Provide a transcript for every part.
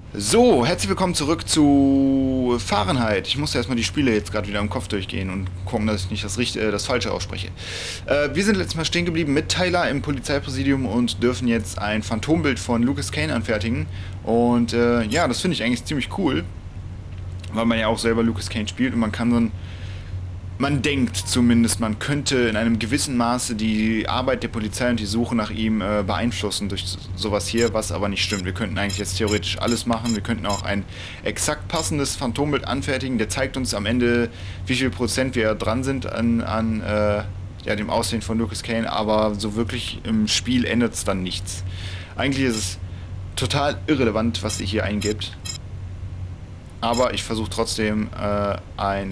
So, herzlich willkommen zurück zu Fahrenheit. Ich musste erstmal die Spiele jetzt gerade wieder im Kopf durchgehen und gucken, dass ich nicht das Falsche ausspreche. Wir sind letztes Mal stehen geblieben mit Tyler im Polizeipräsidium und dürfen jetzt ein Phantombild von Lucas Kane anfertigen. Und ja, das finde ich eigentlich ziemlich cool, weil man ja auch selber Lucas Kane spielt und man kann so man denkt zumindest, man könnte in einem gewissen Maße die Arbeit der Polizei und die Suche nach ihm beeinflussen durch sowas hier, was aber nicht stimmt. Wir könnten eigentlich jetzt theoretisch alles machen. Wir könnten auch ein exakt passendes Phantombild anfertigen. Der zeigt uns am Ende, wie viel Prozent wir dran sind an ja, dem Aussehen von Lucas Kane, aber so wirklich im Spiel ändert es dann nichts. Eigentlich ist es total irrelevant, was ihr hier eingibt. Aber ich versuche trotzdem ein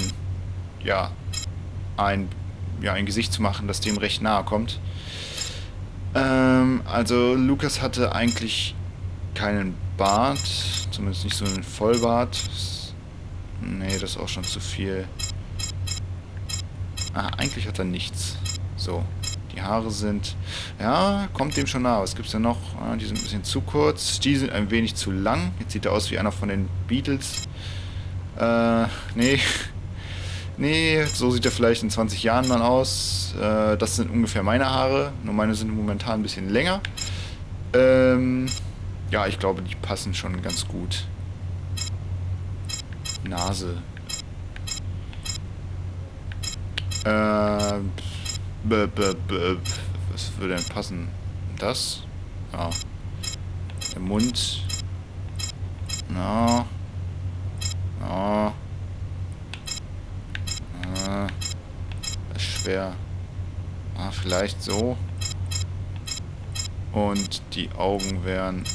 Gesicht zu machen, das dem recht nahe kommt. Also Lucas hatte eigentlich keinen Bart, zumindest nicht so einen Vollbart. Nee, das ist auch schon zu viel. Eigentlich hat er nichts. So, die Haare sind, ja, kommt dem schon nahe. Was gibt's denn noch? Die sind ein bisschen zu kurz, die sind ein wenig zu lang. Jetzt sieht er aus wie einer von den Beatles. Nee. Nee, so sieht er vielleicht in 20 Jahren mal aus. Das sind ungefähr meine Haare. Nur meine sind momentan ein bisschen länger. Ja, ich glaube, die passen schon ganz gut. Nase. Was würde denn passen? Das? Ja. Der Mund. Na. Ja. Das ist schwer. Vielleicht so. Und die Augen wären...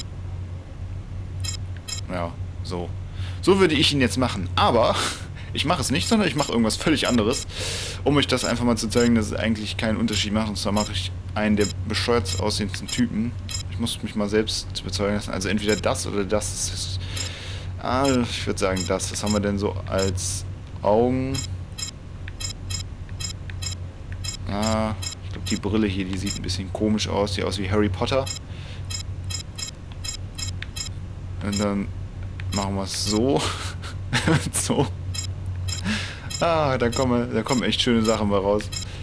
Ja, so. So würde ich ihn jetzt machen. Aber ich mache es nicht, sondern ich mache irgendwas völlig anderes. Um euch das einfach mal zu zeigen, dass es eigentlich keinen Unterschied macht. Und zwar mache ich einen der bescheuert aussehendsten Typen. Ich muss mich mal selbst überzeugen lassen. Also entweder das oder das ist... ich würde sagen das. Was haben wir denn so als Augen? Ich glaube, die Brille hier, die sieht ein bisschen komisch aus. Sieht aus wie Harry Potter. Und dann machen wir es so. So. Da kommen echt schöne Sachen bei raus.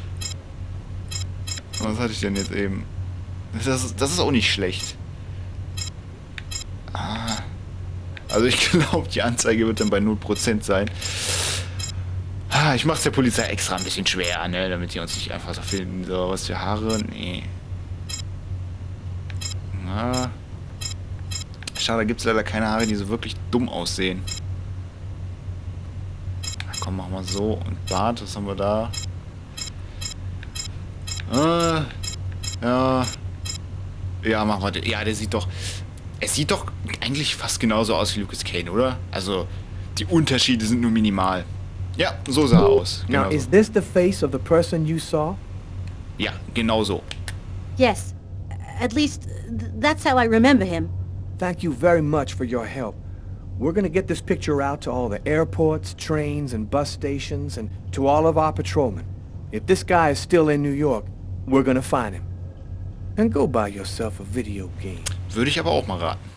Was hatte ich denn jetzt eben? Das ist auch nicht schlecht. Also ich glaube, die Anzeige wird dann bei 0% sein. Ich mach's der Polizei extra ein bisschen schwer, ne, damit die uns nicht einfach so finden. So, was für Haare? Nee. Schade, da gibt's leider keine Haare, die so wirklich dumm aussehen. Komm, machen wir so. Und Bart, was haben wir da? Ja. Ja, machen wir den. Ja, der sieht doch... Es sieht doch eigentlich fast genauso aus wie Lucas Kane, oder? Also, die Unterschiede sind nur minimal. Ja, so sah er aus. Now, Genau is so. this the face of the person you saw? Ja, genau so. Yes. At least, that's how I remember him. Thank you very much for your help. We're gonna get this picture out to all the airports, trains, and bus stations, and to all of our patrolmen. If this guy is still in New York, we're gonna find him. And go buy yourself a video game. Würde ich aber auch mal raten.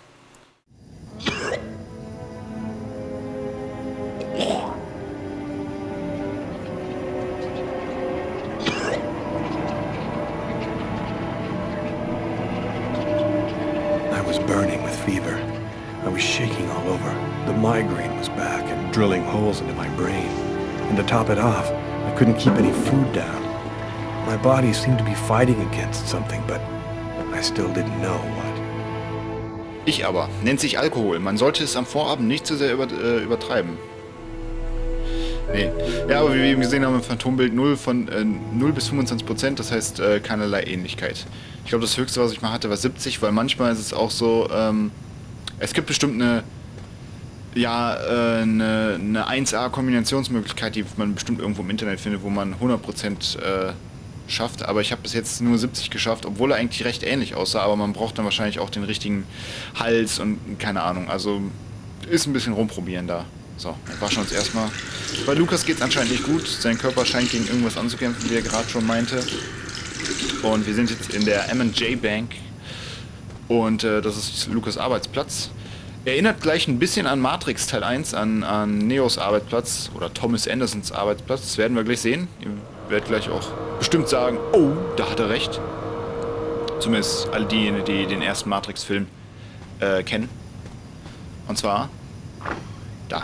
I was burning with fever. I was shaking all over. The migraine was back and drilling holes into my brain. And to top it off, I couldn't keep any food down. My body seemed to be fighting against something, but I still didn't know what. Ich aber. Nennt sich Alkohol. Man sollte es am Vorabend nicht zu sehr übertreiben. Nee. Ja, aber wie wir eben gesehen haben im Phantombild 0 bis 25%, das heißt keinerlei Ähnlichkeit. Ich glaube, das höchste, was ich mal hatte, war 70, weil manchmal ist es auch so, es gibt bestimmt eine 1A-Kombinationsmöglichkeit, die man bestimmt irgendwo im Internet findet, wo man 100% schafft, aber ich habe bis jetzt nur 70 geschafft, obwohl er eigentlich recht ähnlich aussah, aber man braucht dann wahrscheinlich auch den richtigen Hals und keine Ahnung, also ist ein bisschen rumprobieren da. So, wir waschen uns erstmal. Bei Lucas geht es anscheinend nicht gut, sein Körper scheint gegen irgendwas anzukämpfen, wie er gerade schon meinte. Und wir sind jetzt in der M&J Bank und das ist Lucas Arbeitsplatz. Erinnert gleich ein bisschen an Matrix Teil 1, an Neos Arbeitsplatz oder Thomas Andersons Arbeitsplatz. Das werden wir gleich sehen. Ihr werdet gleich auch bestimmt sagen, oh, da hat er recht. Zumindest alle diejenigen, die den ersten Matrix-Film kennen. Und zwar da.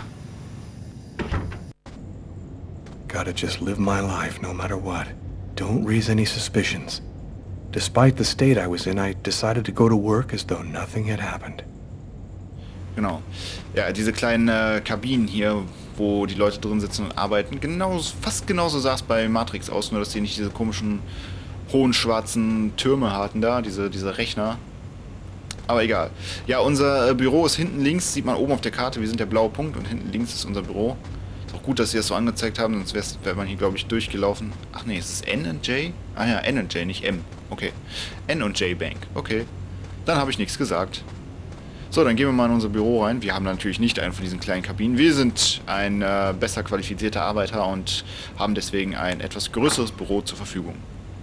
Gotta just live my life no matter what. Don't raise any suspicions. Despite the state I was in, I decided to go to work as though nothing had happened. Genau. Ja, diese kleinen Kabinen hier, wo die Leute drin sitzen und arbeiten, fast genauso sah es bei Matrix aus, nur dass die nicht diese komischen hohen schwarzen Türme hatten da, diese Rechner. Aber egal. Ja, unser Büro ist hinten links, sieht man oben auf der Karte, wir sind der blaue Punkt und hinten links ist unser Büro. Ist auch gut, dass sie das so angezeigt haben, sonst wäre man hier, glaube ich, durchgelaufen. Ach nee, ist es N und J? Ah ja, N und J, nicht M. Okay. N und J Bank. Okay. Dann habe ich nichts gesagt. So, dann gehen wir mal in unser Büro rein. Wir haben natürlich nicht einen von diesen kleinen Kabinen. Wir sind ein besser qualifizierter Arbeiter und haben deswegen ein etwas größeres Büro zur Verfügung.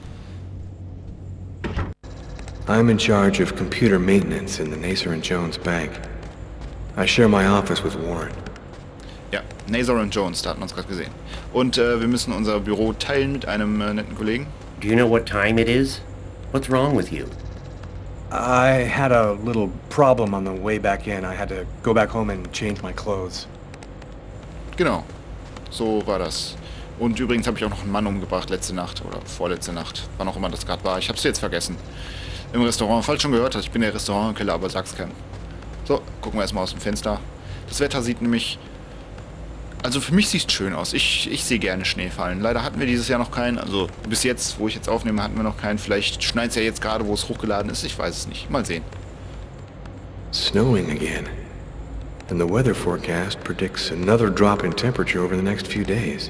I'm in charge of computer maintenance in the Naser & Jones Bank. I share my office with Warren. Ja, Naser und Jones, da hat man es gerade gesehen. Und wir müssen unser Büro teilen mit einem netten Kollegen. Do you know what time it is? What's wrong with you? I had a little problem on the way back in. I had to go back home and change my clothes. Genau, so war das. Und übrigens habe ich auch noch einen Mann umgebracht letzte Nacht oder vorletzte Nacht, wann auch immer das gerade war. Ich habe es jetzt vergessen. Im Restaurant, falls schon gehört hast, ich bin der Restaurantkiller, aber sag's keinem. So, gucken wir erstmal aus dem Fenster. Das Wetter sieht nämlich... Also für mich sieht es schön aus. Ich sehe gerne Schnee fallen. Leider hatten wir dieses Jahr noch keinen. Also bis jetzt, wo ich jetzt aufnehme, hatten wir noch keinen. Vielleicht schneit es ja jetzt gerade, wo es hochgeladen ist. Ich weiß es nicht. Mal sehen. Snowing again. And the weather forecast predicts another drop in temperature over the next few days.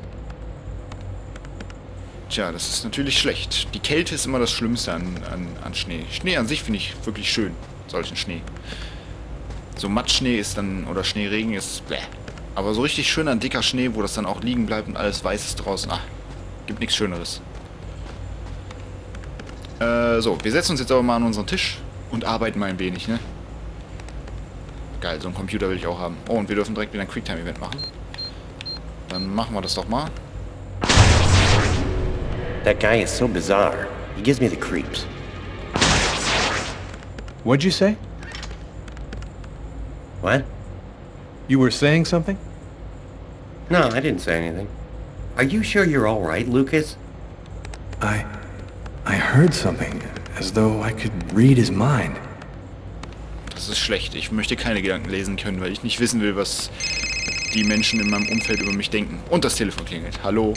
Tja, das ist natürlich schlecht. Die Kälte ist immer das Schlimmste an Schnee. Schnee an sich finde ich wirklich schön. Solchen Schnee. So Matschschnee ist dann, oder Schneeregen ist bläh. Aber so richtig schöner, dicker Schnee, wo das dann auch liegen bleibt und alles weiß ist draußen. Ach, gibt nichts Schöneres. So, wir setzen uns jetzt aber mal an unseren Tisch und arbeiten mal ein wenig, ne? Geil, so einen Computer will ich auch haben. Oh, und wir dürfen direkt wieder ein Quicktime-Event machen. Dann machen wir das doch mal. That guy is so bizarre. He gives me the creeps. What'd you say? What? You were saying something? No, I didn't say anything. Are you sure you're all right, Lucas? I heard something, as though I could read his mind. Das ist schlecht. Ich möchte keine Gedanken lesen können, weil ich nicht wissen will, was die Menschen in meinem Umfeld über mich denken. Und das Telefon klingelt. Hallo?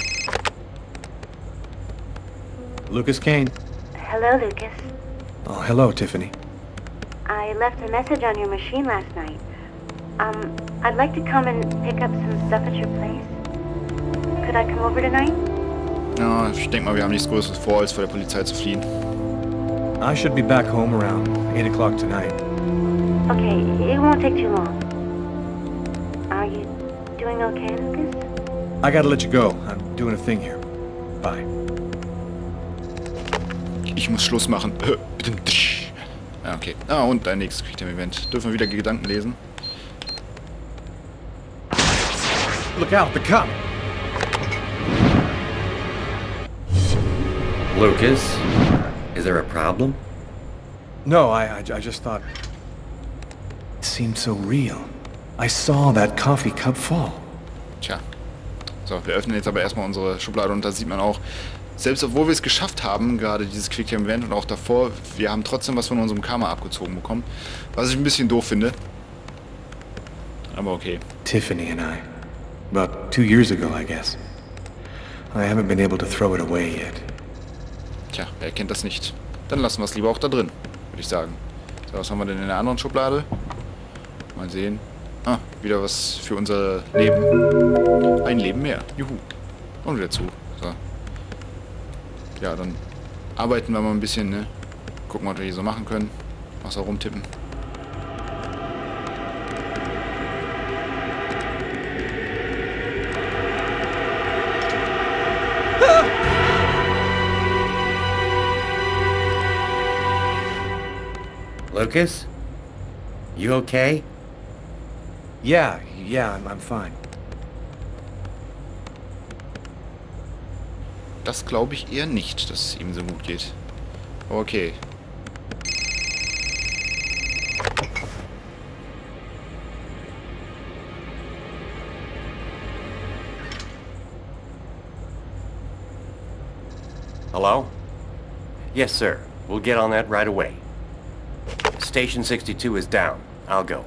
Lucas Kane. Hello, Lucas. Oh, hello, Tiffany. I left a message on your machine last night. I'd like to come and pick up some stuff at your place. Could I come over tonight? Ja, ich denke mal, wir haben nichts Größeres vor, als vor der Polizei zu fliehen. I should be back home around 8 o'clock tonight. Okay, it won't take too long. Are you doing okay, Lucas? I gotta let you go. I'm doing a thing here. Bye. Ich muss Schluss machen. Ja, okay. Ah, und ein nächstes Quicktime-Event. Dürfen wir wieder Gedanken lesen? Look out, the cop! Lucas, is there a problem? No, I just thought... It seemed so real. I saw that coffee cup fall. Tja. So, wir öffnen jetzt aber erstmal unsere Schublade und da sieht man auch, selbst obwohl wir es geschafft haben, gerade dieses Quicktime-Event und auch davor, wir haben trotzdem was von unserem Karma abgezogen bekommen. Was ich ein bisschen doof finde. Aber okay. Tiffany and I. About 2 years ago, I guess. I haven't been able to throw it away yet. Tja, wer kennt das nicht? Dann lassen wir es lieber auch da drin, würde ich sagen. So, was haben wir denn in der anderen Schublade? Mal sehen. Ah, wieder was für unser Leben. Ein Leben mehr. Juhu. Und wieder zu. So. Ja, dann arbeiten wir mal ein bisschen, ne? Gucken, was wir hier so machen können. Was auch rumtippen. Lucas? You okay? Yeah, I'm fine. Das glaube ich eher nicht, dass es ihm so gut geht. Okay. Hello? Yes, sir. We'll get on that right away. Station 62 is down. I'll go.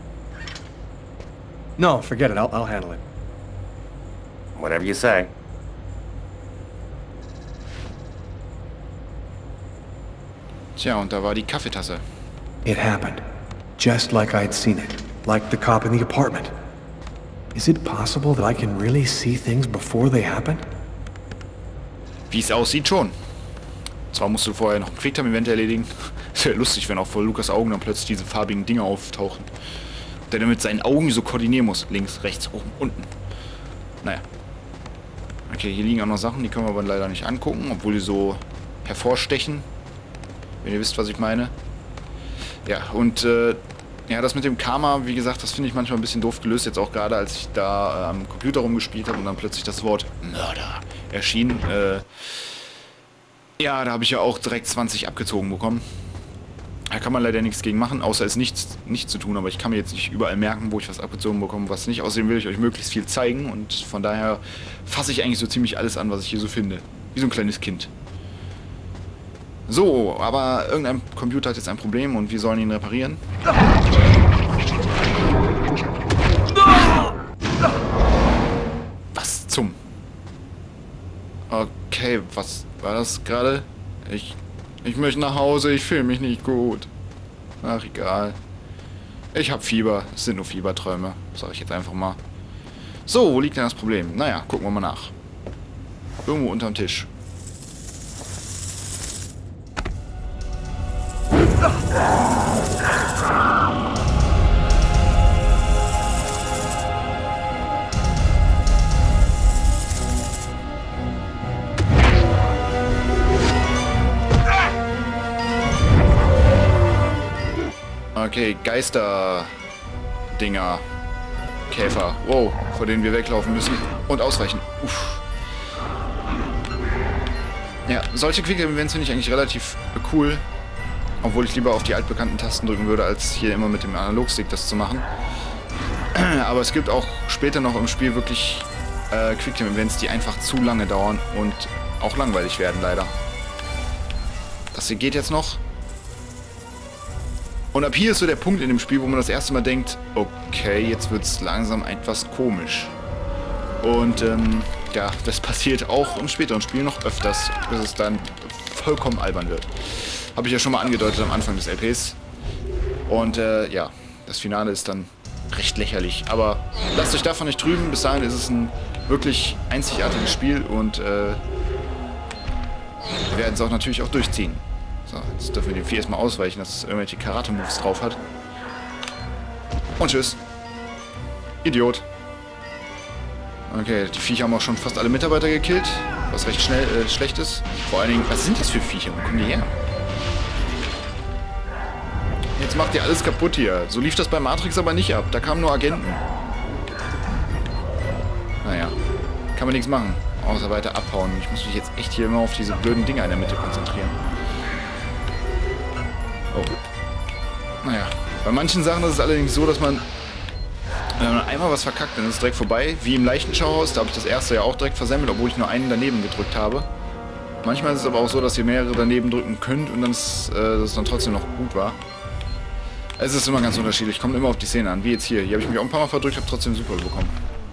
No, forget it. I'll handle it. Whatever you say. Tja, und da war die Kaffeetasse. It happened. Just like I'd seen it. Like the cop in the apartment. Is it possible that I can really see things before they happen? Wie es aussieht, schon. Zwar musst du vorher noch ein Quicktime-Event erledigen. Es wäre lustig, wenn auch vor Lukas Augen dann plötzlich diese farbigen Dinger auftauchen. Der dann mit seinen Augen so koordinieren muss. Links, rechts, oben, unten. Naja. Okay, hier liegen auch noch Sachen, die können wir aber leider nicht angucken, obwohl die so hervorstechen. Wenn ihr wisst, was ich meine. Ja, und ja, das mit dem Karma, wie gesagt, das finde ich manchmal ein bisschen doof gelöst. Jetzt auch gerade, als ich da am Computer rumgespielt habe und dann plötzlich das Wort Mörder erschien. Ja, da habe ich ja auch direkt 20 abgezogen bekommen. Da kann man leider nichts gegen machen, außer es nicht zu tun. Aber ich kann mir jetzt nicht überall merken, wo ich was abgezogen bekomme, was nicht. Außerdem will ich euch möglichst viel zeigen. Und von daher fasse ich eigentlich so ziemlich alles an, was ich hier so finde. Wie so ein kleines Kind. So, aber irgendein Computer hat jetzt ein Problem und wir sollen ihn reparieren. Was zum... Okay, was war das gerade? Ich möchte nach Hause, ich fühle mich nicht gut. Ach, egal. Ich habe Fieber, es sind nur Fieberträume, sage ich jetzt einfach mal. So, wo liegt denn das Problem? Naja, gucken wir mal nach. Irgendwo unterm Tisch. Okay, Geister-Dinger. Käfer. Wow, vor denen wir weglaufen müssen. Und ausweichen. Uff. Ja, solche Quick-Events finde ich eigentlich relativ cool. Obwohl ich lieber auf die altbekannten Tasten drücken würde, als hier immer mit dem Analogstick das zu machen. Aber es gibt auch später noch im Spiel wirklich Quicktime-Events, die einfach zu lange dauern und auch langweilig werden, leider. Das hier geht jetzt noch. Und ab hier ist so der Punkt in dem Spiel, wo man das erste Mal denkt, okay, jetzt wird es langsam etwas komisch. Und ja, das passiert auch im späteren Spiel noch öfters, bis es dann vollkommen albern wird. Habe ich ja schon mal angedeutet am Anfang des LPs. Und ja, das Finale ist dann recht lächerlich. Aber lasst euch davon nicht trüben. Bis dahin ist es ein wirklich einzigartiges Spiel. Und wir werden es auch natürlich auch durchziehen. So, jetzt dürfen wir dem Vieh erstmal ausweichen, dass es irgendwelche Karate-Moves drauf hat. Und tschüss. Idiot. Okay, die Viecher haben auch schon fast alle Mitarbeiter gekillt. Was recht schnell schlecht ist. Vor allen Dingen, was sind das für Viecher? Wo kommen die her? Jetzt macht ihr alles kaputt hier. So lief das bei Matrix aber nicht ab. Da kamen nur Agenten. Naja, kann man nichts machen. Außer weiter abhauen. Ich muss mich jetzt echt hier immer auf diese blöden Dinger in der Mitte konzentrieren. Oh. Naja, bei manchen Sachen ist es allerdings so, dass man, wenn man einmal was verkackt, dann ist es direkt vorbei. Wie im Leichenschauhaus, da habe ich das erste ja auch direkt versemmelt, obwohl ich nur einen daneben gedrückt habe. Manchmal ist es aber auch so, dass ihr mehrere daneben drücken könnt und dann dass es dann trotzdem noch gut war. Es ist immer ganz unterschiedlich, kommt immer auf die Szene an. Wie jetzt hier. Hier habe ich mich auch ein paar Mal verdrückt, habe trotzdem super bekommen.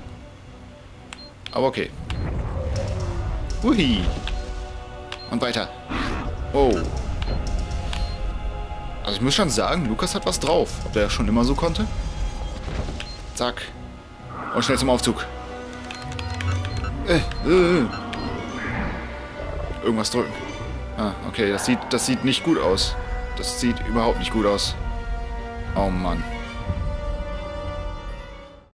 Aber okay. Hui. Und weiter. Oh. Also ich muss schon sagen, Lukas hat was drauf. Ob der schon immer so konnte? Zack. Und schnell zum Aufzug. Irgendwas drücken. Ah, okay, das sieht nicht gut aus. Das sieht überhaupt nicht gut aus. Oh Mann.